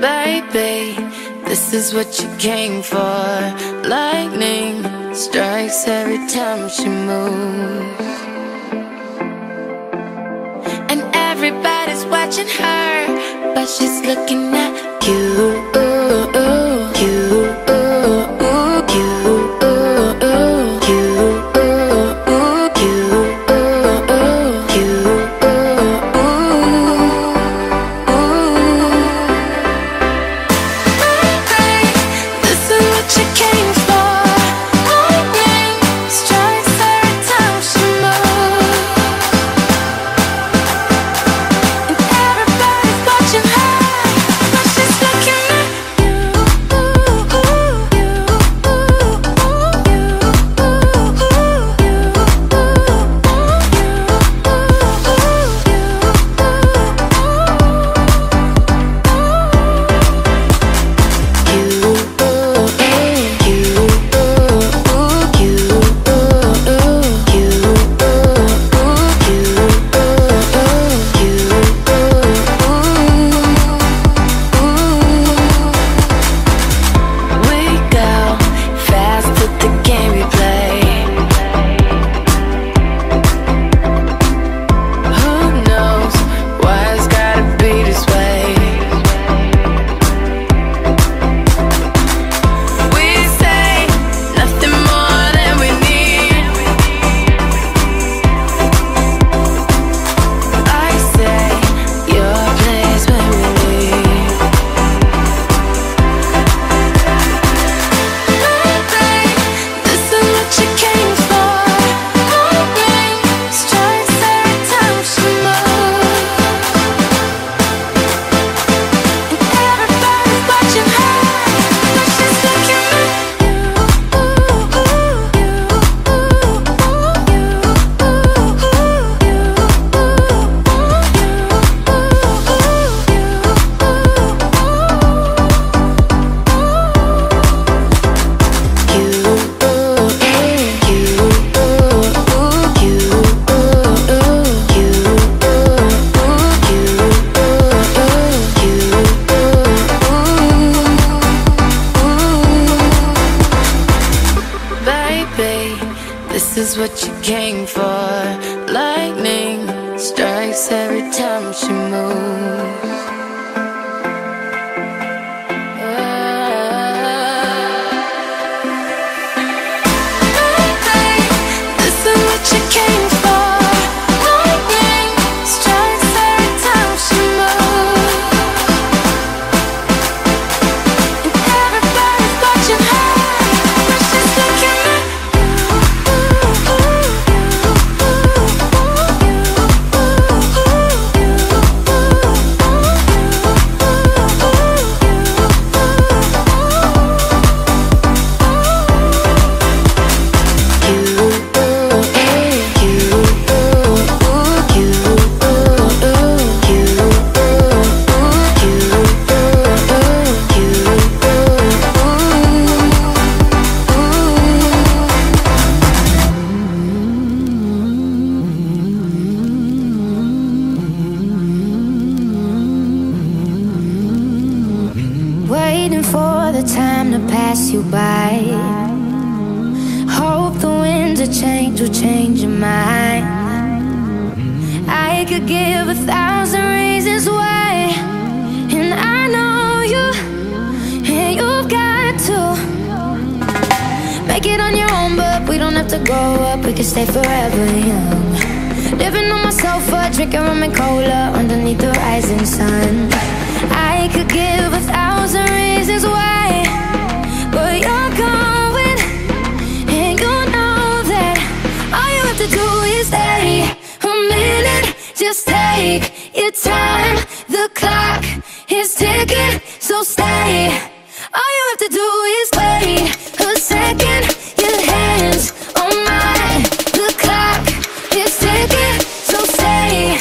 Baby, this is what you came for. Lightning strikes every time she moves, and everybody's watching her, but she's looking at you. This is what you came for. Lightning strikes every time she moves. Waiting for the time to pass you by. Hope the winds of change will change your mind. I could give 1,000 reasons why, and I know you, and you've got to make it on your own, but we don't have to grow up, we can stay forever young. Living on my sofa, drinking rum and cola underneath the rising sun. I could give 1,000 reasons why, but you're going, and you know that all you have to do is stay a minute. Just take your time, the clock is ticking, so stay. All you have to do is wait a second. Your hands on mine, the clock is ticking, so stay.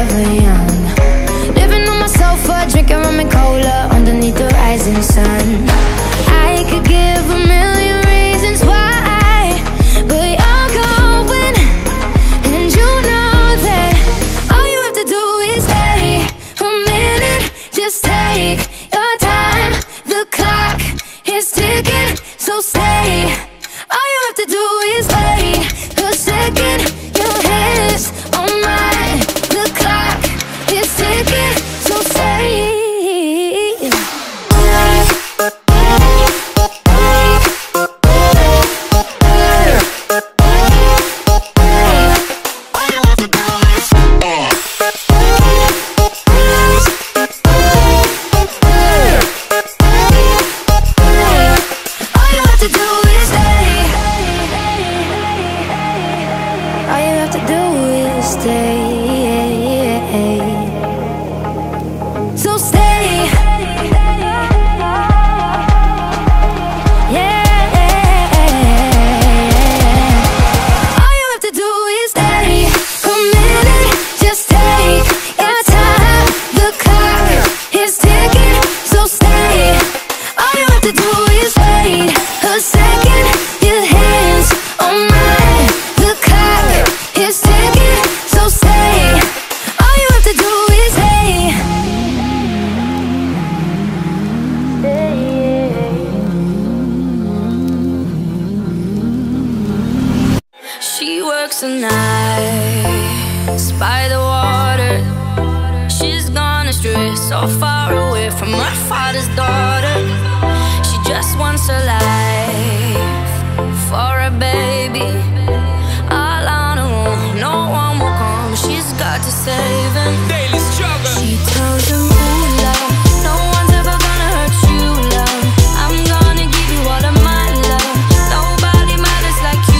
forever young. Living on my sofa, drinking rum and cola underneath the rising sun. I could give a million reasons why, but you're going, and you know that all you have to do is stay a minute. Just take your time, the clock is ticking, so stay. All you have to do is wait a second. Your hands on mine, the clock is ticking, so stay. She works the nights by the water. She's gone astray, so far away from her father's daughter. She just wants a life for a baby. All on her own, no one will come. She's got to save him. Daily struggle. She tells him, ooh, love, no one's ever gonna hurt you, love. I'm gonna give you all of my love. Nobody matters like you.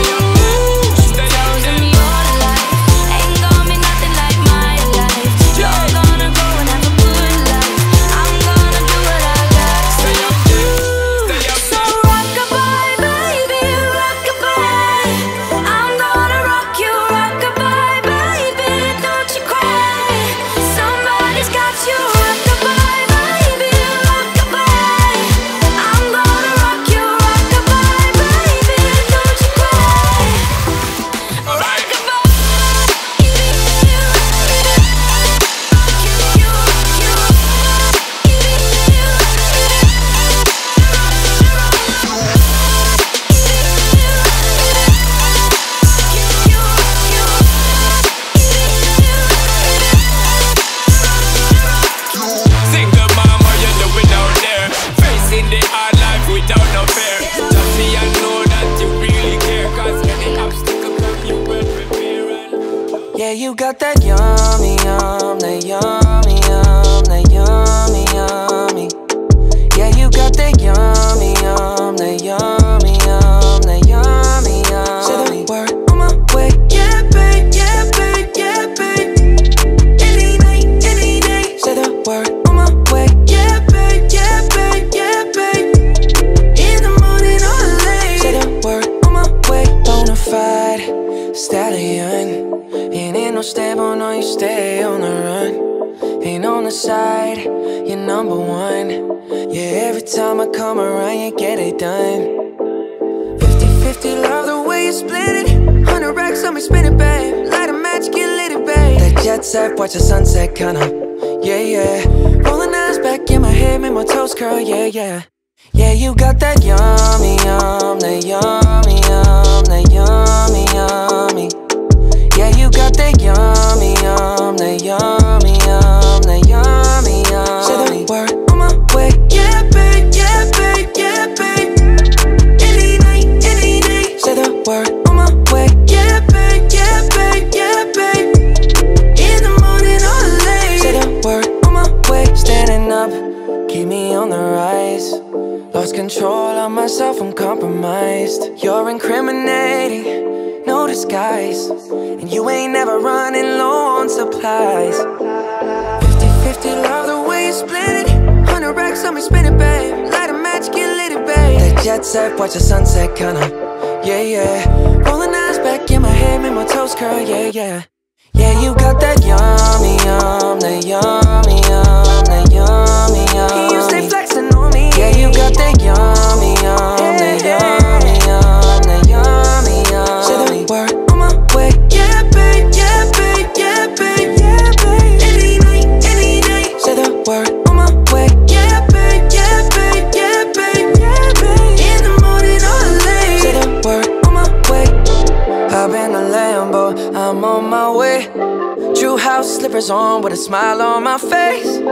Yeah, you got that yummy, yum, that yummy, yum, that yummy, yummy. Yeah, you got that yummy, yum, that yummy, yum, that yummy, yummy. Say the word on my way. Yeah, babe, yeah, babe, yeah, babe. Any night, any day. Say the word on my way. Yeah, babe, yeah, babe, yeah, babe. In the morning or late. Say the word on my way. Bonafide stallion. Ain't no stable, no, you stay on the run. Ain't on the side, you're number one. Yeah, every time I come around, you get it done. 50-50, love the way you split it. 100 racks on me, spin it, babe. Light a match, get lit, babe. That jet set, watch the sunset, kinda. Yeah, yeah. Rolling eyes back in my head, make my toes curl, yeah, yeah. Yeah, you got that yummy, yum, that yummy, yum, that yummy, yummy. Yeah, you got that yummy, yum, that yummy, yum, that yummy, yummy. Say the word on my way. Yeah, babe, yeah, babe, yeah, babe. Any night, any day. Say the word on my way. Yeah, babe, yeah, babe, yeah, babe. In the morning or late. Say the word on my way. Standing up, keep me on the rise. Lost control of myself, I'm compromised. You're incriminating, no disguise. And you ain't never running low on supplies. 50-50, love the way you split it. 100 racks on me, spin it, babe. Light a match, get lit, babe. That jet set, watch the sunset, kinda. Yeah, yeah. Rolling eyes back in my head, make my toes curl, yeah, yeah. Yeah, you got that yummy, yum, that yummy, yum, that yummy, yum. You stay flexing on me. Yeah, you got that yummy, yum, that yummy, yum, that yummy, yum. Say the word on my way. Yeah, babe, yeah, babe, yeah, babe, yeah, babe. Any night, any night. Say the word on my way. Yeah, babe, yeah, babe, yeah, babe, yeah, babe. In the morning or late. Say the word on my way. Hop in the Lambo, I'm on my way. True house slippers on with a smile on my face.